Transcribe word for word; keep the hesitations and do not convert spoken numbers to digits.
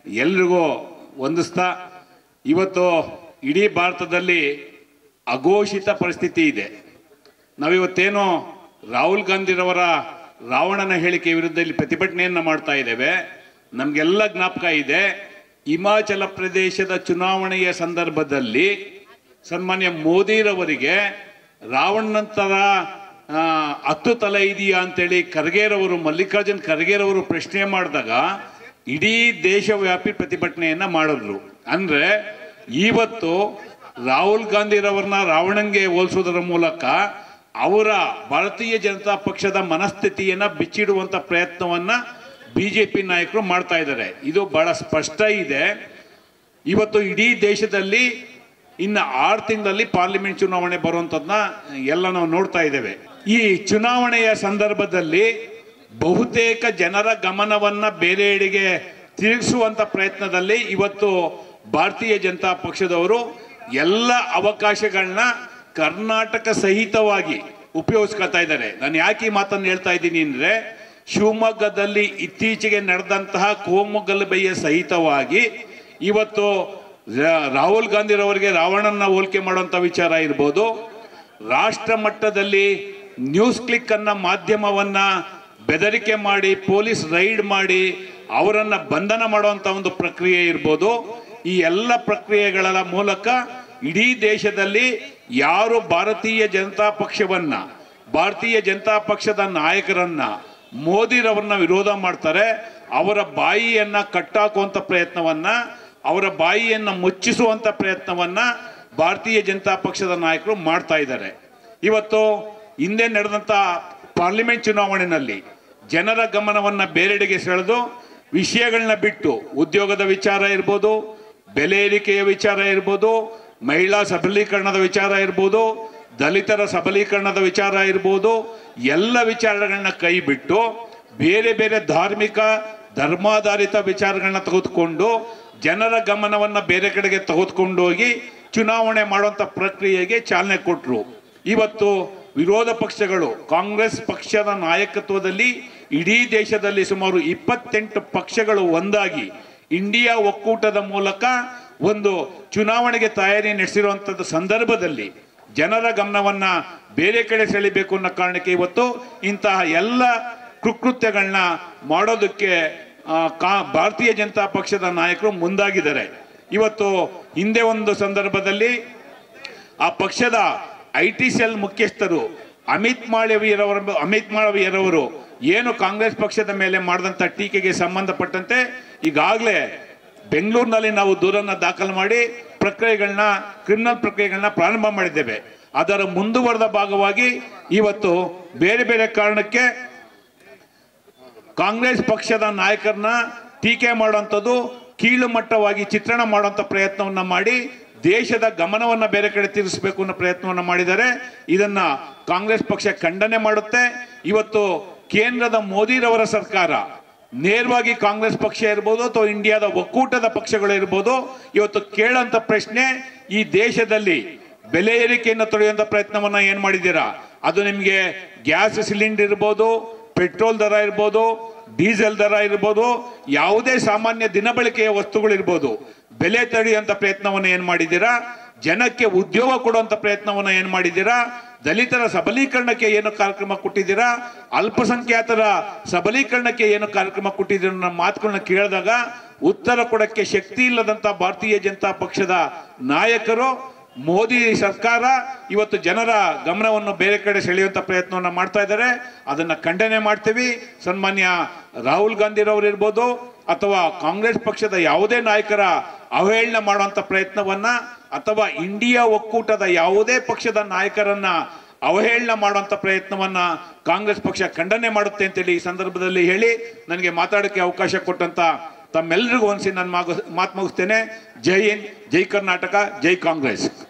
ಎಲ್ರಿಗೂ ವಂದಿಸ್ತಾ ಇವತ್ತು ಇಡೀ ಭಾರತದಲ್ಲಿ ಅಘೋಷಿತ ಪರಿಸ್ಥಿತಿ ಇದೆ. ನಾವಿವತ್ತೇನು ರಾಹುಲ್ ಗಾಂಧಿರವರ ರಾವಣನ ಹೇಳಿಕೆ ವಿರುದ್ಧ ಇಲ್ಲಿ ಪ್ರತಿಭಟನೆಯನ್ನು ಮಾಡ್ತಾ ಇದ್ದೇವೆ. ನಮಗೆಲ್ಲ ಜ್ಞಾಪಕ ಇದೆ, ಹಿಮಾಚಲ ಪ್ರದೇಶದ ಚುನಾವಣೆಯ ಸಂದರ್ಭದಲ್ಲಿ ಸನ್ಮಾನ್ಯ ಮೋದಿರವರಿಗೆ ರಾವಣನಂತರ ಹತ್ತು ತಲೆ ಇದೆಯಾ ಅಂತೇಳಿ ಖರ್ಗೆರವರು ಮಲ್ಲಿಕಾರ್ಜುನ್ ಖರ್ಗೆರವರು ಪ್ರಶ್ನೆ ಮಾಡಿದಾಗ ಇಡೀ ದೇಶವ್ಯಾಪಿ ಪ್ರತಿಭಟನೆಯನ್ನು ಮಾಡಿದ್ರು. ಅಂದರೆ ಇವತ್ತು ರಾಹುಲ್ ಗಾಂಧಿರವ್ರನ್ನ ರಾವಣಂಗೆ ಹೋಲಿಸೋದರ ಮೂಲಕ ಅವರ ಭಾರತೀಯ ಜನತಾ ಪಕ್ಷದ ಮನಸ್ಥಿತಿಯನ್ನು ಬಿಚ್ಚಿಡುವಂಥ ಪ್ರಯತ್ನವನ್ನು ಬಿ ಜೆ ಪಿ ನಾಯಕರು ಮಾಡ್ತಾ ಇದ್ದಾರೆ. ಇದು ಬಹಳ ಸ್ಪಷ್ಟ ಇದೆ. ಇವತ್ತು ಇಡೀ ದೇಶದಲ್ಲಿ ಇನ್ನು ಆರು ತಿಂಗಳಲ್ಲಿ ಪಾರ್ಲಿಮೆಂಟ್ ಚುನಾವಣೆ ಬರುವಂಥದ್ದನ್ನ ಎಲ್ಲ ನಾವು ನೋಡ್ತಾ ಇದ್ದೇವೆ. ಈ ಚುನಾವಣೆಯ ಸಂದರ್ಭದಲ್ಲಿ ಬಹುತೇಕ ಜನರ ಗಮನವನ್ನು ಬೇರೆಡೆಗೆ ತಿರುಗಿಸುವಂಥ ಪ್ರಯತ್ನದಲ್ಲಿ ಇವತ್ತು ಭಾರತೀಯ ಜನತಾ ಪಕ್ಷದವರು ಎಲ್ಲ ಅವಕಾಶಗಳನ್ನ ಕರ್ನಾಟಕ ಸಹಿತವಾಗಿ ಉಪಯೋಗಿಸ್ಕೊಳ್ತಾ ಇದ್ದಾರೆ. ನಾನು ಯಾಕೆ ಈ ಮಾತನ್ನು ಹೇಳ್ತಾ ಇದ್ದೀನಿ ಅಂದರೆ, ಶಿವಮೊಗ್ಗದಲ್ಲಿ ಇತ್ತೀಚೆಗೆ ನಡೆದಂತಹ ಕೋಮುಗಲಭೆಯ ಸಹಿತವಾಗಿ ಇವತ್ತು ರಾಹುಲ್ ಗಾಂಧಿರವರಿಗೆ ರಾವಣನ ಹೋಲಿಕೆ ಮಾಡುವಂಥ ವಿಚಾರ ಇರ್ಬೋದು, ರಾಷ್ಟ್ರ ಮಟ್ಟದಲ್ಲಿ ನ್ಯೂಸ್ ಕ್ಲಿಕ್ ಅನ್ನ ಮಾಧ್ಯಮವನ್ನ ಬೆದರಿಕೆ ಮಾಡಿ ಪೊಲೀಸ್ ರೈಡ್ ಮಾಡಿ ಅವರನ್ನು ಬಂಧನ ಮಾಡುವಂಥ ಒಂದು ಪ್ರಕ್ರಿಯೆ ಇರ್ಬೋದು. ಈ ಎಲ್ಲ ಪ್ರಕ್ರಿಯೆಗಳ ಮೂಲಕ ಇಡೀ ದೇಶದಲ್ಲಿ ಯಾರು ಭಾರತೀಯ ಜನತಾ ಪಕ್ಷವನ್ನ ಭಾರತೀಯ ಜನತಾ ಪಕ್ಷದ ನಾಯಕರನ್ನ ಮೋದಿರವ್ರನ್ನ ವಿರೋಧ ಮಾಡ್ತಾರೆ, ಅವರ ಬಾಯಿಯನ್ನ ಕಟ್ಟಾಕುವಂಥ ಪ್ರಯತ್ನವನ್ನ ಅವರ ಬಾಯಿಯನ್ನು ಮುಚ್ಚಿಸುವಂಥ ಪ್ರಯತ್ನವನ್ನ ಭಾರತೀಯ ಜನತಾ ಪಕ್ಷದ ನಾಯಕರು ಮಾಡ್ತಾ ಇದ್ದಾರೆ. ಇವತ್ತು ಹಿಂದೆ ನಡೆದಂಥ ಪಾರ್ಲಿಮೆಂಟ್ ಚುನಾವಣೆಯಲ್ಲಿ ಜನರ ಗಮನವನ್ನು ಬೇರೆಡೆಗೆ ಸೆಳೆದು ವಿಷಯಗಳನ್ನ ಬಿಟ್ಟು ಉದ್ಯೋಗದ ವಿಚಾರ ಇರ್ಬೋದು, ಬೆಲೆ ಏರಿಕೆಯ ವಿಚಾರ ಇರ್ಬೋದು, ಮಹಿಳಾ ಸಬಲೀಕರಣದ ವಿಚಾರ ಇರ್ಬೋದು, ದಲಿತರ ಸಬಲೀಕರಣದ ವಿಚಾರ ಇರ್ಬೋದು, ಎಲ್ಲ ವಿಚಾರಗಳನ್ನ ಕೈ ಬಿಟ್ಟು ಬೇರೆ ಬೇರೆ ಧಾರ್ಮಿಕ ಧರ್ಮಾಧಾರಿತ ವಿಚಾರಗಳನ್ನ ತೆಗೆದುಕೊಂಡು ಜನರ ಗಮನವನ್ನು ಬೇರೆ ಕಡೆಗೆ ತೆಗೆದುಕೊಂಡು ಹೋಗಿ ಚುನಾವಣೆ ಮಾಡುವಂಥ ಪ್ರಕ್ರಿಯೆಗೆ ಚಾಲನೆ ಕೊಟ್ಟರು. ಇವತ್ತು ವಿರೋಧ ಪಕ್ಷಗಳು ಕಾಂಗ್ರೆಸ್ ಪಕ್ಷದ ನಾಯಕತ್ವದಲ್ಲಿ ಇಡೀ ದೇಶದಲ್ಲಿ ಸುಮಾರು ಇಪ್ಪತ್ತೆಂಟು ಪಕ್ಷಗಳು ಒಂದಾಗಿ ಇಂಡಿಯಾ ಒಕ್ಕೂಟದ ಮೂಲಕ ಒಂದು ಚುನಾವಣೆಗೆ ತಯಾರಿ ನಡೆಸಿರುವಂಥದ್ದು ಸಂದರ್ಭದಲ್ಲಿ ಜನರ ಗಮನವನ್ನು ಬೇರೆ ಕಡೆ ಸೆಳಿಬೇಕು ಅನ್ನೋ ಕಾರಣಕ್ಕೆ ಇವತ್ತು ಇಂತಹ ಎಲ್ಲ ಕೃತ್ಯಗಳನ್ನ ಮಾಡೋದಕ್ಕೆ ಕಾ ಭಾರತೀಯ ಜನತಾ ಪಕ್ಷದ ನಾಯಕರು ಮುಂದಾಗಿದ್ದಾರೆ. ಇವತ್ತು ಹಿಂದೆ ಒಂದು ಸಂದರ್ಭದಲ್ಲಿ ಆ ಪಕ್ಷದ ಐ ಟಿ ಸೆಲ್ ಮುಖ್ಯಸ್ಥರು ಅಮಿತ್ ಮಾಳವೀಯರವರ ಅಮಿತ್ ಮಾಳವೀಯರವರು ಏನು ಕಾಂಗ್ರೆಸ್ ಪಕ್ಷದ ಮೇಲೆ ಮಾಡಿದಂಥ ಟೀಕೆಗೆ ಸಂಬಂಧಪಟ್ಟಂತೆ ಈಗಾಗಲೇ ಬೆಂಗಳೂರಿನಲ್ಲಿ ನಾವು ದೂರನ್ನು ದಾಖಲು ಮಾಡಿ ಪ್ರಕ್ರಿಯೆಗಳನ್ನ ಕ್ರಿಮಿನಲ್ ಪ್ರಕ್ರಿಯೆಗಳನ್ನ ಪ್ರಾರಂಭ ಮಾಡಿದ್ದೇವೆ. ಅದರ ಮುಂದುವರೆದ ಭಾಗವಾಗಿ ಇವತ್ತು ಬೇರೆ ಬೇರೆ ಕಾರಣಕ್ಕೆ ಕಾಂಗ್ರೆಸ್ ಪಕ್ಷದ ನಾಯಕರನ್ನ ಟೀಕೆ ಮಾಡುವಂಥದ್ದು ಕೀಳು ಮಟ್ಟವಾಗಿ ಚಿತ್ರಣ ಮಾಡುವಂಥ ಪ್ರಯತ್ನವನ್ನು ಮಾಡಿ ದೇಶದ ಗಮನವನ್ನು ಬೇರೆ ಕಡೆ ತಿರುಗಿಸಬೇಕು ಅನ್ನೋ ಪ್ರಯತ್ನವನ್ನು ಮಾಡಿದ್ದಾರೆ. ಇದನ್ನ ಕಾಂಗ್ರೆಸ್ ಪಕ್ಷ ಖಂಡನೆ ಮಾಡುತ್ತೆ. ಇವತ್ತು ಕೇಂದ್ರದ ಮೋದಿರವರ ಸರ್ಕಾರ ನೇರವಾಗಿ ಕಾಂಗ್ರೆಸ್ ಪಕ್ಷ ಇರ್ಬೋದು ಅಥವಾ ಇಂಡಿಯಾದ ಒಕ್ಕೂಟದ ಪಕ್ಷಗಳು ಇರ್ಬೋದು, ಇವತ್ತು ಕೇಳಂತ ಪ್ರಶ್ನೆ, ಈ ದೇಶದಲ್ಲಿ ಬೆಲೆ ಏರಿಕೆಯನ್ನು ತೊಡೆಯುವಂಥ ಪ್ರಯತ್ನವನ್ನು ಏನು ಮಾಡಿದ್ದೀರಾ? ಅದು ನಿಮಗೆ ಗ್ಯಾಸ್ ಸಿಲಿಂಡರ್ ಇರ್ಬೋದು, ಪೆಟ್ರೋಲ್ ದರ ಇರ್ಬೋದು, ಡೀಸೆಲ್ ದರ ಇರ್ಬೋದು, ಯಾವುದೇ ಸಾಮಾನ್ಯ ದಿನಬಳಕೆಯ ವಸ್ತುಗಳಿರ್ಬೋದು, ಬೆಲೆ ತಡೆಯುವಂಥ ಪ್ರಯತ್ನವನ್ನು ಏನು ಮಾಡಿದ್ದೀರಾ? ಜನಕ್ಕೆ ಉದ್ಯೋಗ ಕೊಡುವಂಥ ಪ್ರಯತ್ನವನ್ನು ಏನು ಮಾಡಿದ್ದೀರಾ? ದಲಿತರ ಸಬಲೀಕರಣಕ್ಕೆ ಏನು ಕಾರ್ಯಕ್ರಮ ಕೊಟ್ಟಿದ್ದೀರಾ? ಅಲ್ಪಸಂಖ್ಯಾತರ ಸಬಲೀಕರಣಕ್ಕೆ ಏನು ಕಾರ್ಯಕ್ರಮ ಕೊಟ್ಟಿದ್ದೀರ ಅನ್ನೋ ಮಾತುಗಳನ್ನ ಕೇಳಿದಾಗ ಉತ್ತರ ಕೊಡಕ್ಕೆ ಶಕ್ತಿ ಇಲ್ಲದಂಥ ಭಾರತೀಯ ಜನತಾ ಪಕ್ಷದ ನಾಯಕರು, ಮೋದಿ ಸರ್ಕಾರ ಇವತ್ತು ಜನರ ಗಮನವನ್ನು ಬೇರೆ ಕಡೆ ಸೆಳೆಯುವಂಥ ಪ್ರಯತ್ನವನ್ನು ಮಾಡ್ತಾ ಇದ್ದಾರೆ. ಅದನ್ನು ಖಂಡನೆ ಮಾಡ್ತೀವಿ. ಸನ್ಮಾನ್ಯ ರಾಹುಲ್ ಗಾಂಧಿರವರು ಇರ್ಬೋದು ಅಥವಾ ಕಾಂಗ್ರೆಸ್ ಪಕ್ಷದ ಯಾವುದೇ ನಾಯಕರ ಅವಹೇಳನ ಮಾಡುವಂಥ ಪ್ರಯತ್ನವನ್ನ ಅಥವಾ ಇಂಡಿಯಾ ಒಕ್ಕೂಟದ ಯಾವುದೇ ಪಕ್ಷದ ನಾಯಕರನ್ನ ಅವಹೇಳನ ಮಾಡುವಂಥ ಪ್ರಯತ್ನವನ್ನ ಕಾಂಗ್ರೆಸ್ ಪಕ್ಷ ಖಂಡನೆ ಮಾಡುತ್ತೆ ಅಂತೇಳಿ ಈ ಸಂದರ್ಭದಲ್ಲಿ ಹೇಳಿ ನನಗೆ ಮಾತಾಡೋಕ್ಕೆ ಅವಕಾಶ ಕೊಟ್ಟಂತ ತಮ್ಮೆಲ್ಲರಿಗೂ ಅನಿಸಿ ನನ್ನ ಮಾತು ಮುಗಿಸ್ತೇನೆ. ಜೈ ಹಿಂದ್, ಜೈ ಕರ್ನಾಟಕ, ಜೈ ಕಾಂಗ್ರೆಸ್.